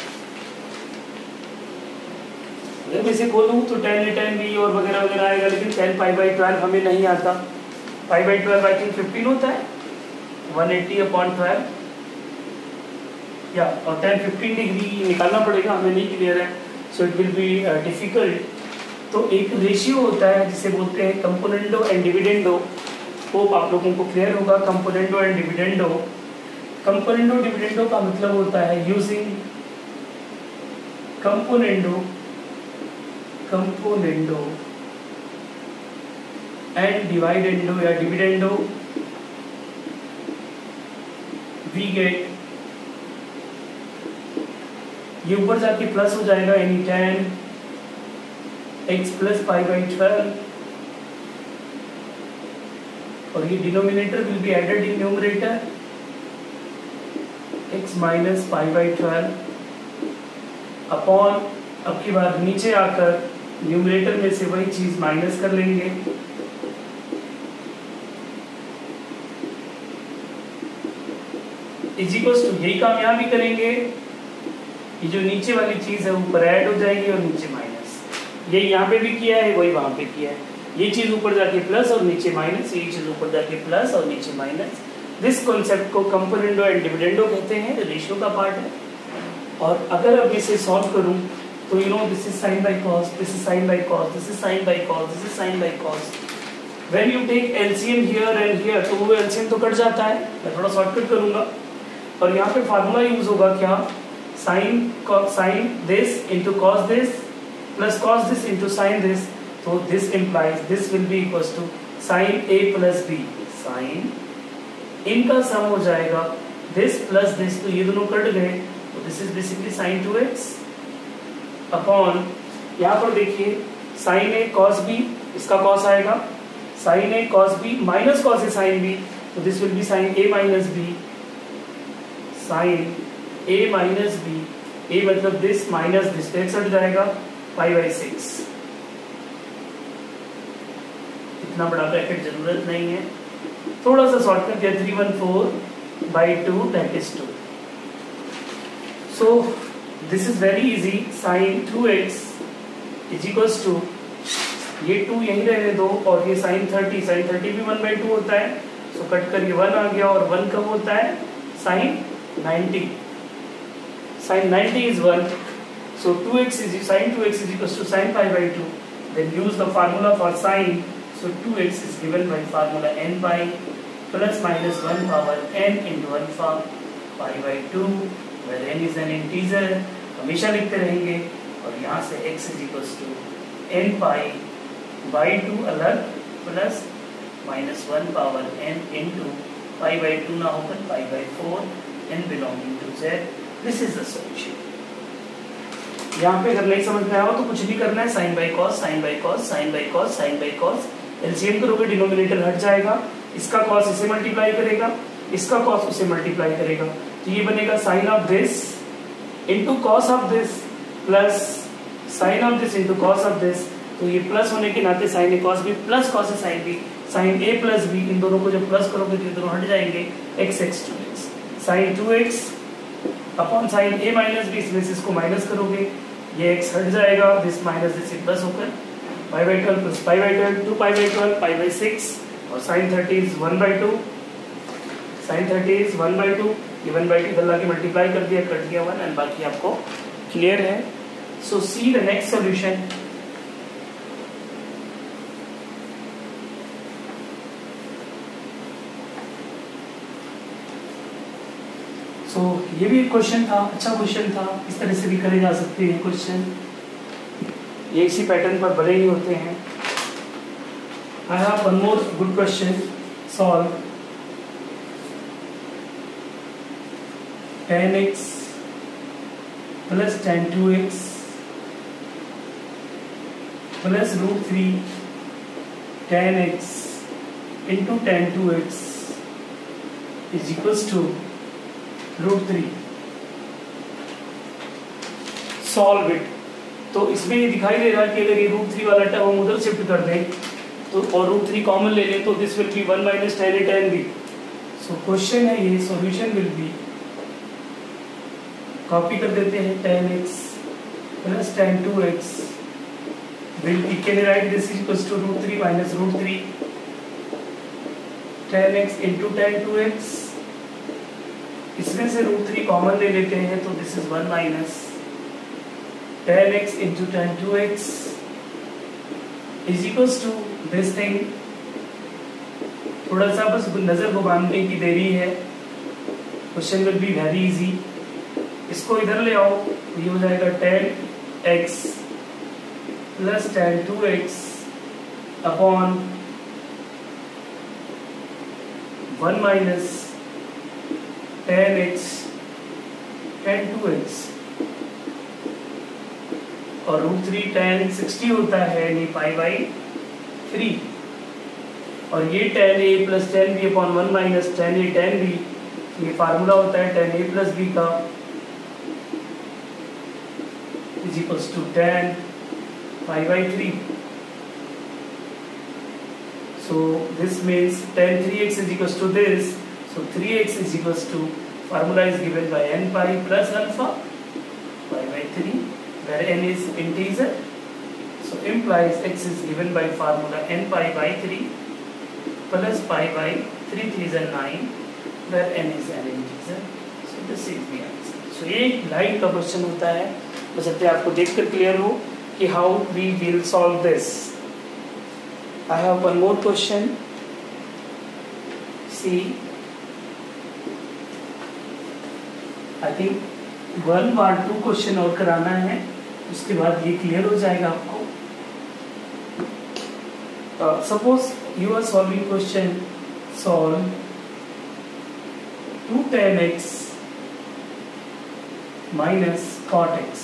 अगर मैं इसे खोलूँ तो टेन ए टेन बी और वगैरह वगैरह आएगा, लेकिन टेन पाई बाई ट्वेल्व हमें नहीं आता। Pi by twelve I think fifteen होता है, वन एट्टी अपॉन ट्वेल्व, या और टेन फिफ्टीन डिग्री निकालना पड़ेगा, हमें नहीं क्लियर है, so it will be difficult. तो एक रेशियो होता है जिसे बोलते हैं कंपोनेंडो एंड डिविडेंडो। होप आप लोगों को क्लियर होगा componendo and dividendo. Componendo dividendo का मतलब होता है using componendo componendo and dividendo या डिविडेंडो वी गेट, ये ऊपर जाके प्लस हो जाएगा, यानी tan X plus five by twelve, और ये denominator will be added in numerator x minus five by twelve upon, अब की बार नीचे आकर न्यूमरेटर में से वही चीज माइनस कर लेंगे, इज इक्वल्स टू, यही काम यहाँ भी करेंगे, ये जो नीचे वाली चीज है ऊपर ऐड हो जाएगी और नीचे माइनस, ये यहाँ पे भी किया है वही वहां पे किया है, ये चीज ऊपर जाके प्लस और नीचे माइनस, ये चीज ऊपर जाके प्लस और नीचे माइनस। दिस कॉन्सेप्ट को कंपोनेंडो एंड डिविडेंडो कहते हैं, रेशियो का पार्ट है। और अगर अब इसे सॉल्व करूं तो you know this is sine by cos, this is sine by cos, this is sine by cos, this is sine by cos. When you take LCM here and here तो वो LCM तो cut जाता है, मैं थोड़ा shortcut करूंगा। और यहाँ पे फार्मूला यूज होगा क्या, sine sine this into cos this plus cos this into sine this, तो this implies this will be equals to sine A plus B, sine इनका सम हो जाएगा दिस प्लस दिस, तो ये दोनों कट गए, तो this is basically sine two X upon, यहाँ पर देखिए साइन ए कॉस बी, इसका कॉस आएगा, sine A cos B minus cos A sine B, तो this will be sine A minus B, sine A minus B, A मतलब this minus this, x हट जाएगा five by six. इतना बड़ा bracket जरूरत नहीं है, थोड़ा सा शॉर्टकट किया, three one four by two that is two. So this is very easy, sine two X is equals to, ये टू यहीं रहने दो, और ये साइन थर्टी, साइन थर्टी भी वन बाई टू होता है, सो कट कर ये वन आ गया, और वन कब होता है, sine ninety, sine ninety is one, so two X is sine two X is equals to sine five by two, then use the formula for sine. So two x is given by formula n by plus minus one power n into alpha pi by two, where n is an integer, हमेशा लिखते रहेंगे, और यहाँ से x is equals to n pi by two अलग plus minus one power n into pi by two ना होकर pi by four, n belonging to z. This is the solution. यहाँ पे अगर नहीं समझ में आया तो कुछ भी करना है, sine by cos, sine by cos, sine by cos, sine by cos, LCM करोगे डिनोमिनेटर हट जाएगा, इसका कॉस इसे मल्टीप्लाई करेगा, इसका कॉस उसे मल्टीप्लाई करेगा, तो ये बनेगा sine of this into cos of this plus sine of this into cos of this, तो ये प्लस होने के नाते sine A cos B plus cos A sine B, sine A plus B, इन दोनों को जब प्लस करोगे तो ये दोनों हट जाएंगे, X X two X, sine two X upon sine A minus B, इसमें से इसको माइनस करोगे, ये x हट जाएगा, दिस माइनस दिस प्लस होकर pi by twelve plus pi by twelve, two pi by twelve, pi by six, और sine thirty is one by two, sine thirty is one by two, ये one by two इधर लाके multiply कर दिया, cut गया one, and बाकी आपको clear है. So see the next solution. So so, ये भी एक क्वेश्चन था, अच्छा क्वेश्चन था. इस तरह से भी करे जा सकते हैं क्वेश्चन, ये इसी पैटर्न पर बड़े ही होते हैं. I have one more good question. Solve tan X plus tan two X plus root three tan X into tan two X is equals to root three. Solve it. तो इसमें ये दिखाई दे रहा है कि अगर ये रूट थ्री वाला टर्म हम उधर शिफ्ट कर दें तो और रूट थ्री कॉमन ले लें तो this will be one minus tan A tan B. So question है ये, सॉल्यूशन विल बी, कॉपी कर देते हैं, tan X plus tan two X will be, can write this equals to root three minus root three tan X into tan two X. इसमें से root three common ले लेते हैं तो this is one minus tan X into tan two X is equals to this thing. थोड़ा सा बस नजर घुमाने की देरी है, question will be very easy. इसको इधर ले आओ, ये हो जाएगा tan X plus tan two X upon one minus tan X tan two x, और रूट थ्री टेन सिक्सटी होता है यानी पाई बाई थ्री, और ये tan A plus tan B upon one minus tan A tan B, ये formula होता है tan A plus B का is equals to tan pi by three. So this means tan three x is equals to this. So three x is equals to, formula is given by n pi plus alpha pi by three, where n is integer. So implies x is given by formula n pi by three plus pi by three threes are nine, where n is an integer. So this is the answer. So ये line का question होता है, बशर्ते आपको देखकर clear हो कि how we will solve this. I have one more question. See, I think one or two question और कराना है, उसके बाद ये क्लियर हो जाएगा आपको. uh, Suppose you are solving question, solve two tan x minus cot x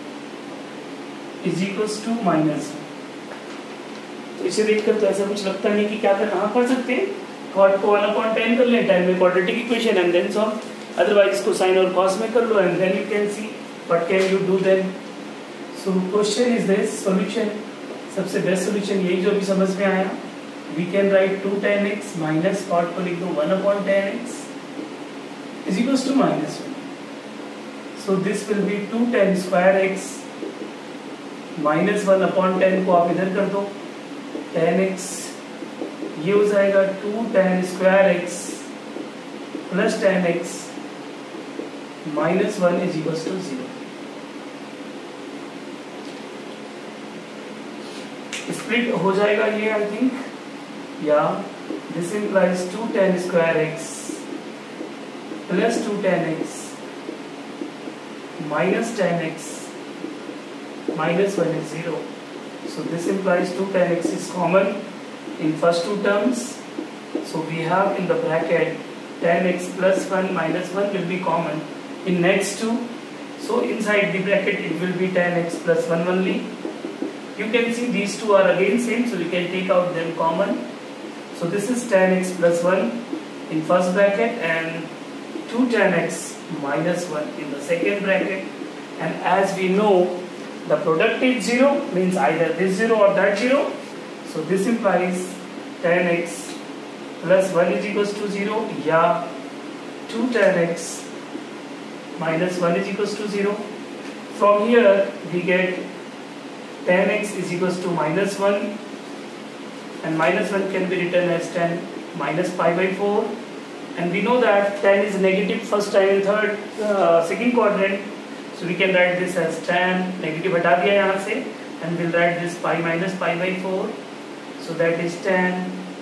is equals to minus one. तो इसे देखकर तो ऐसा कुछ लगता नहीं कि क्या करना. हाँ कर सकते हैं, कॉट को वन अपॉन टेन कर लें, टेन में quadratic equation and then solve, otherwise इसको साइन और कॉस में कर लो and then you can see what can you do then. So question is this, solution, सबसे बेस्ट सॉल्यूशन यही जो अभी समझ में आया. We can write two tan X minus cot को लिख दो one upon tan x is equals to minus one. So this will be two tan square x minus one upon tan को आप इधर कर दो, टेन एक्स, ये हो जाएगा two tan square x plus tan X minus one is equals to zero. Split हो जाएगा ये आई थिंक, या this implies two tan square x plus two tan X minus tan X minus one is zero. So this implies two tan x is common in first two terms. So we have in the bracket tan x plus one minus one will be common in next two. So inside the bracket it will be tan x plus one only. You can see these two are again same, so we can take out them common. So this is tan x plus one in first bracket and two tan x minus one in the second bracket. And as we know, the product is zero, means either this zero or that zero. So this implies tan x plus one is equals to zero, या two tan x minus one is equals to zero. From here we get tan x is equals to minus one, and minus one can be written as tan minus pi by four and we know that tan is negative first time in third uh, second quadrant, so we can write this as tan, negative हटा दिया यहाँ से, and we'll write this pi minus pi by four, so that is tan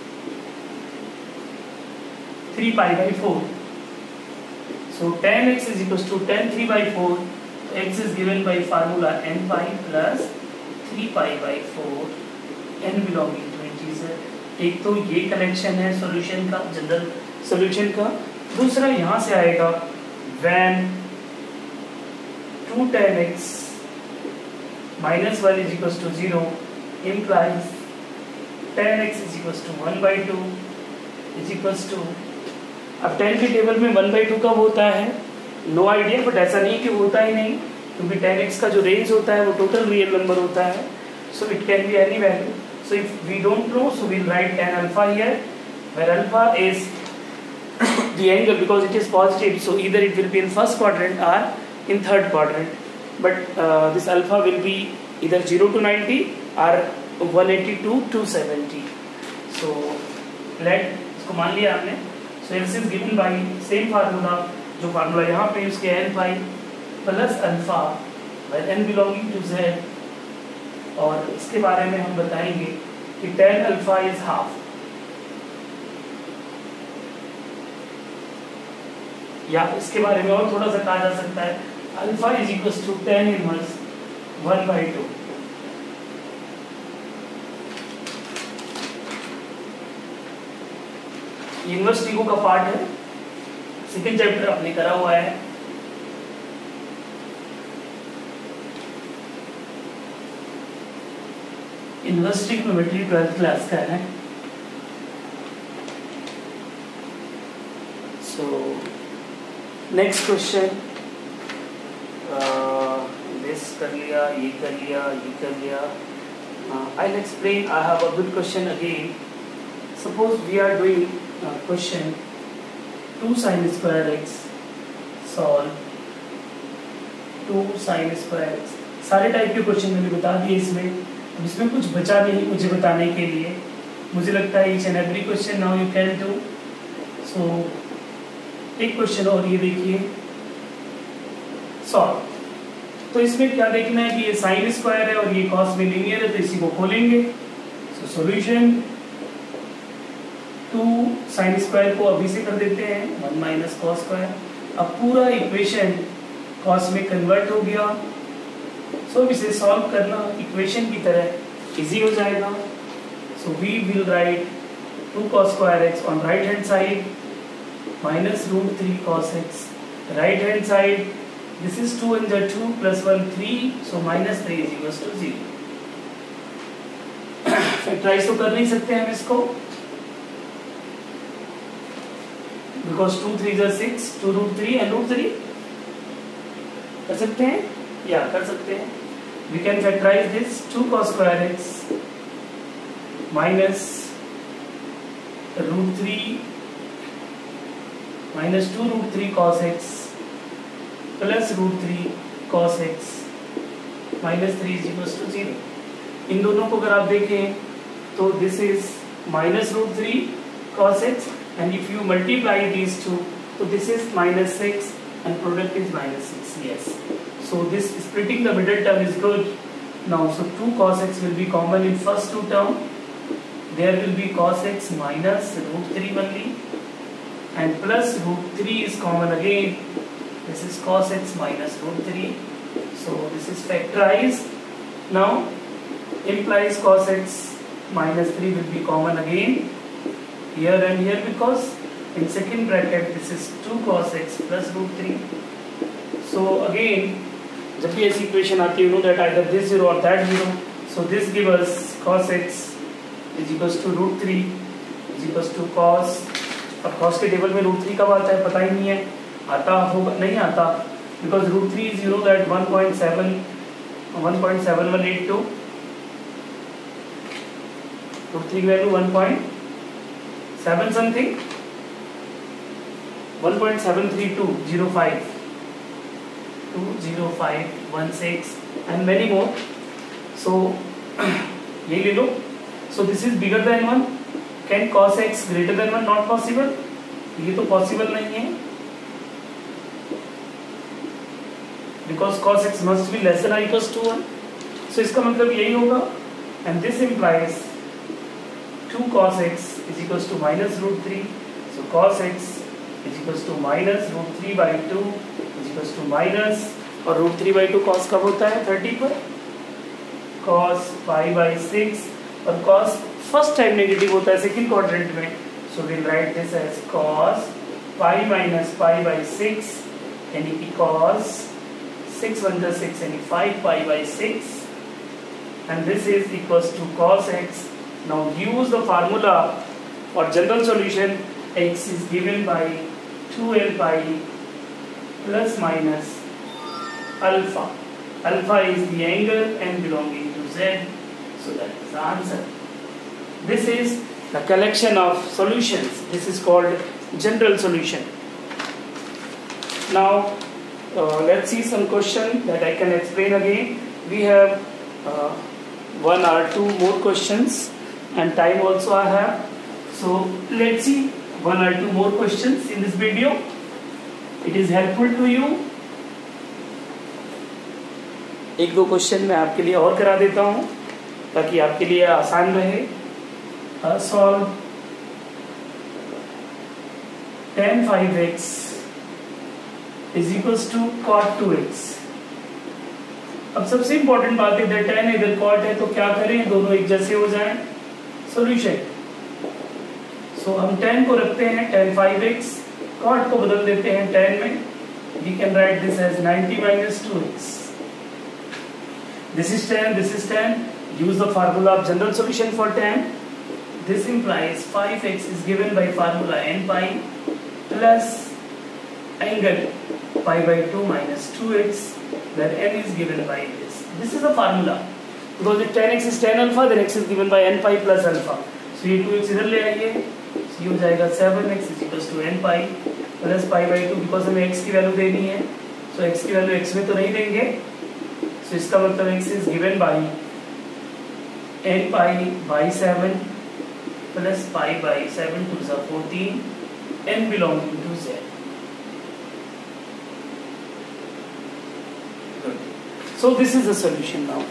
three pi by four. So tan x is equals to tan three by four. X is given by formula n pi plus three pi by four, n belonging to integer. एक तो ये connection है solution का, general solution का. दूसरा यहाँ से आएगा when two tan x minus one is equals to zero implies tan x is equals to one by two is equals to. अब tan के टेबल में वन बाई टू कब होता है, नो आइडिया, बट ऐसा नहीं कि होता ही नहीं, क्योंकि tan x का जो रेंज होता है वो टोटल रियल नंबर होता है, so it can be any value. So if we don't know, so we'll write tan alpha here, where alpha is the angle because it is positive, so either it will be in first quadrant or in third quadrant, but uh, this alpha will be either zero to ninety or one eighty to two seventy. So let इसको मान लिया आपने. So this is given by same formula, जो formula यहाँ पे use किया n pi plus alpha where n belonging to z, और इसके बारे में हम बताएंगे कि tan अल्फा इज हाफ. या इसके बारे में और थोड़ा सा कहा जा सकता है alpha is equals to tan inverse one by two. Inverse टीको का पार्ट है, सेकेंड चैप्टर आपने करा हुआ है. इनवर्स ट्रिग्नोमेट्री ट्वेल्थ क्लास का है. सो नेक्स्ट क्वेश्चन, दिस कर लिया, ये कर लिया, ये कर लिया. I will explain. I have a good question again. Suppose we are doing question two sine square x solve two sine square x. सारे टाइप के क्वेश्चन मैंने बता दिए इसमें. अब इसमें कुछ बचा नहीं मुझे बताने के लिए. मुझे लगता है each and every question now you can do. So एक क्वेश्चन और ये देखिए सॉल्व. तो इसमें क्या देखना है कि ये साइन स्क्वायर है और ये कॉस में लीनियर है, तो इसी को खोलेंगे. So solution to sine square को अभी से कर देते हैं वन माइनस कॉस स्क्वायर. अब पूरा इक्वेशन कॉस में कन्वर्ट हो गया. सो so, इसे सॉल्व करना इक्वेशन की तरह इजी हो जाएगा. So we will write two cos square x on right hand side minus root three cos x right hand side. This is two in the two plus one three, so minus three is equals to zero. Factorise तो कर नहीं सकते हम इसको, because two three is six, two root three and root three कर सकते हैं या कर सकते हैं. We can factorise this two cos square x minus root three minus two root three cos x plus root three cos x minus three is equals to zero. इन दोनों को अगर आप देखें तो this is minus root three cos x, and if you multiply these two, so this is minus six and product is minus six. Yes, so this splitting the middle term is good. Now so two cos x will be common in first two term. There will be cos x minus root three only, and plus root three is common again. This is cos x minus root three. So this is factorized. Now implies cos x minus three will be common again here and here, because in second bracket this is two cos x plus root three. So again, जब भी ऐसी equation आती है, you know that either this zero or that zero. So this gives us cos x is equals to root three is equals to cos. अब cos के table में root three कब आता है पता ही नहीं है. आता होगा नहीं आता, because root three is you know that one point seven one point seven one eight two. root three value one point seven something, one point seven three two zero five, two zero five one six and many more. So ये ले लो. So this is bigger than one. Can cos x greater than one? Not possible. ये तो possible नहीं है, because cos x must be less than और equals to one. So इसका मतलब यही होगा, and this implies to cos x is equals to minus root three. So cos x is equals to minus root three by two is equals to minus, और root three by two cos कब होता है thirty पर, cos pi by six, और cos first time negative होता है second quadrant में, so will write this as cos pi minus pi by six, यानी कि cos six one is six यानी five pi by six, and this is equals to cos x. Now use the formula for general solution. X is given by two L pi plus minus alpha. Alpha is the angle and belonging to Z, so that is the answer. This is the collection of solutions. This is called general solution. Now uh, let's see some question that I can explain again. We have uh, one or two more questions, and time also I have. So let's see one or two more questions in this video. It is helpful to you. एक दो question मैं आपके लिए और करा देता हूँ ताकि आपके लिए आसान रहे। Solve tan five x is equals to cot two x. अब सबसे इंपॉर्टेंट बात है, tan अगर cot है तो क्या करें, दोनों एक जैसे हो जाएं, सॉल्यूशन। सो so, हम tan को रखते हैं tan five x, cot को बदल देते हैं tan में, we can write this as ninety minus two x. This is tan, this is tan. Use the formula of general solution for tan. This implies five x is given by formula n pi plus angle pi by two minus two x, where n is given by this. This is the formula. Because if tan x is tan alpha, then x is given by n pi plus alpha. So ये two x इधर ले आइए, so ये हो जाएगा seven x is equals to n pi plus pi by two. Because हमें x की value देनी है, so x की वैल्यू x में तो नहीं देंगे, so इसका मतलब x is given by n pi by seven plus pi by seven to the fourteen, n belonging to Z. Good. So this is the solution now.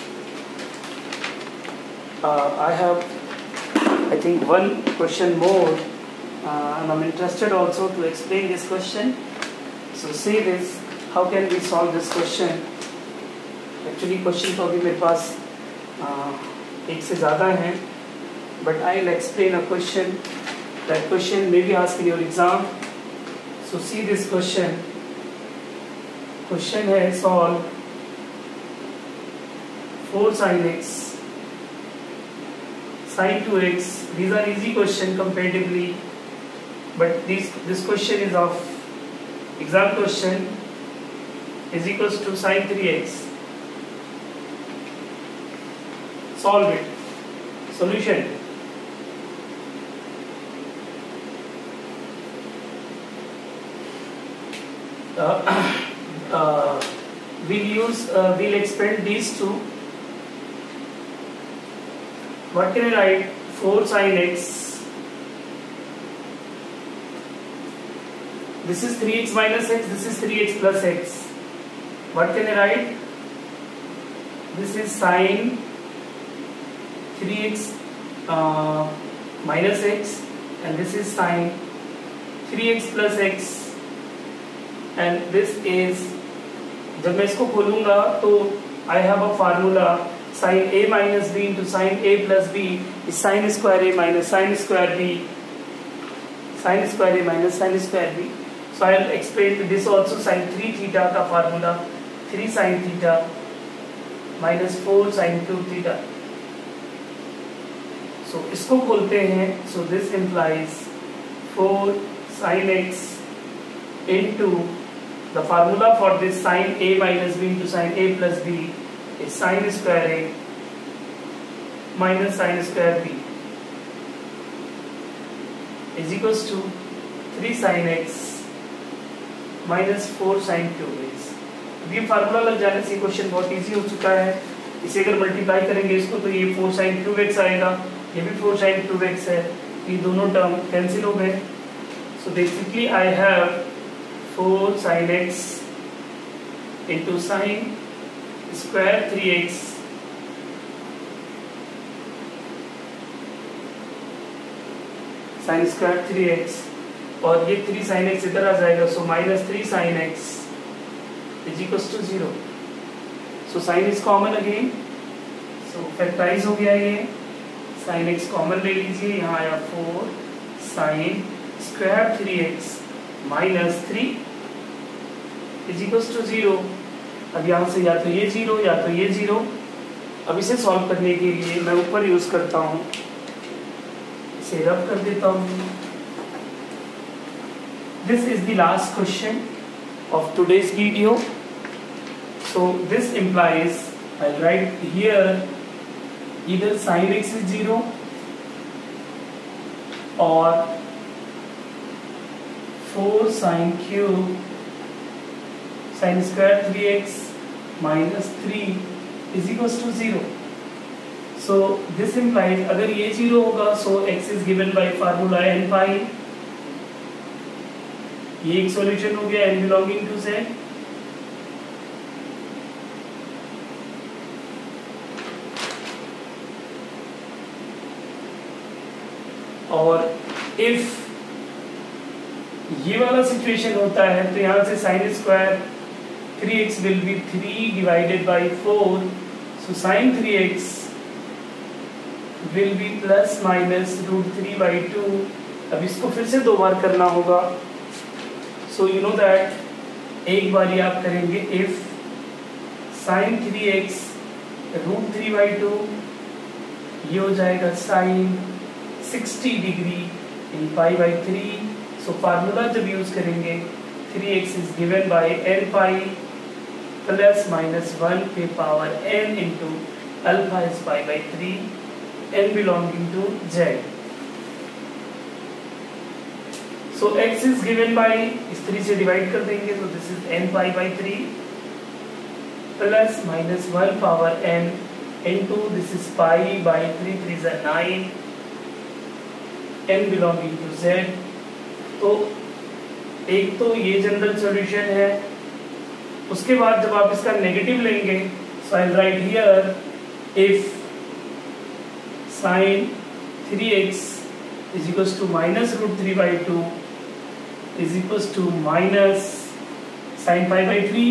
Uh, I have, I think, one question more, uh, and I'm interested also to explain this question. So see this, how can we solve this question? Actually question तो अभी मेरे पास uh, एक से ज़्यादा हैं, but I'll explain a question. That question may be asked in your exam. So see this question. Question है solve four sin x, sin two x. These are easy question comparatively, but this this question is of exam question, is equals to sin three x. Solve it. Solution. Uh, uh, we'll use, uh, we'll expand these two. What can I write? four sin x. This is three x minus x. This is three x plus x. What can I write? This is sin three x uh, minus x, and this is sin three x plus x, and this is, जब मैं इसको खोलूंगा तो I have a formula sin a minus b into sin a plus b is sin square a minus sin square b, sin square a minus sin square b. So I will explain this also. Sin three theta का formula three sin theta minus four sin two theta. So इसको खोलते हैं. So this implies four sin x into the formula for this sin a minus b into sin a plus b is sin square a minus sin square b is equals to three sin x minus four sin cube x. ये formula लग जाने से question बहुत easy हो चुका है. इसे अगर मल्टीप्लाई करेंगे इसको तो ये फोर sin क्यूब x आएगा, ये भी फोर sin क्यूब x है, ये दोनों टर्म कैंसिल हो गए. So basically I have four sin x into sin square three x sin square three x और ये थ्री sin x इधर आ जाएगा, so minus three sin x is equals to zero. So sin is common again, so factorise हो गया ये, sin x common ले लीजिए, यहाँ आया four sin square three x minus three is equals to zero. अब यहाँ से या तो ये जीरो या तो ये जीरो. अब इसे सॉल्व करने के लिए मैं ऊपर यूज करता हूँ, इसे रब कर देता हूँ. This is the last question of today's video. So this implies I'll write here either sin x is zero or four sin cube sin square three x minus three is equals to zero. So this implies अगर ये zero होगा so x is given by formula n pi. ये एक solution हो गया n belonging to z. और if ये वाला सिचुएशन होता है तो यहाँ से sine square three x will be three divided by four, so sine three x will be plus minus root three by two. अब इसको फिर से दो बार करना होगा. सो यू नो दैट एक बार आप करेंगे if sine three x root three by two, ये हो जाएगा sine sixty degree in pi by three. So formula जब यूज करेंगे three x is given by n pi plus minus one के power n into alpha is pi by three, n belonging to z. So x is given by इस three से divide कर देंगे तो this is n pi by three plus minus one power n into this is pi by three, three is nine, n belonging to z. तो एक तो ये general solution है. उसके बाद जब आप इसका नेगेटिव लेंगे so I will write here if sine three x is equals to minus root three by two is equals to minus sin pi by three.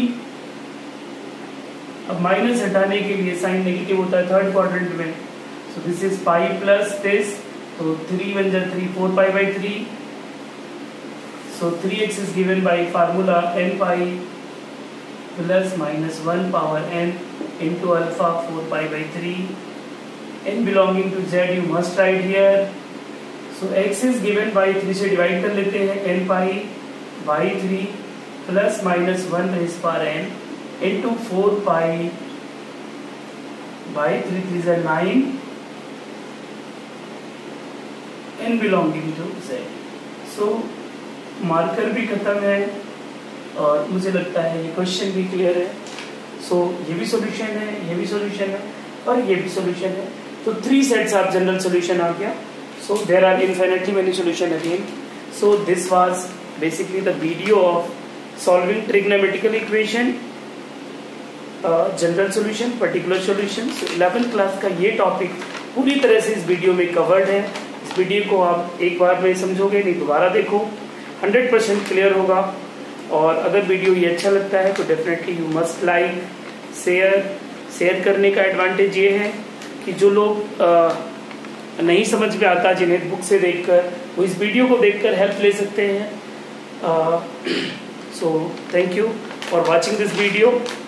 अब माइनस हटाने के लिए साइन नेगेटिव होता है थर्ड क्वाड्रेंट में, so this is pi plus this, तो three one जा three, four pi by three. So three x is given by formula n pi plus minus one power n into alpha four pi by three, n belonging to z you must write here. So x is given by थ्री से divide कर लेते हैं n pi by three plus minus one raise power n into four pi by three, three is nine, n belonging to z. So marker भी खत्म है और मुझे लगता है ये क्वेश्चन भी क्लियर है. सो so, ये भी सॉल्यूशन है, ये भी सॉल्यूशन है और ये भी सॉल्यूशन है. तो three sets of general solution आ गया. So there are infinitely many solutions again. So this was basically the video of solving trigonometrical equation, uh, general solution, particular solution. So eleventh class का ये topic पूरी तरह से इस video में covered है. इस वीडियो को आप एक बार में समझोगे नहीं, दोबारा देखो, हंड्रेड परसेंट क्लियर होगा. और अगर वीडियो ये अच्छा लगता है तो definitely you must like, share. Share करने का एडवांटेज ये है कि जो लोग uh, नहीं समझ में आता, जिन्हें बुक से देखकर, वो इस वीडियो को देखकर हेल्प ले सकते हैं. So thank you for watching this video.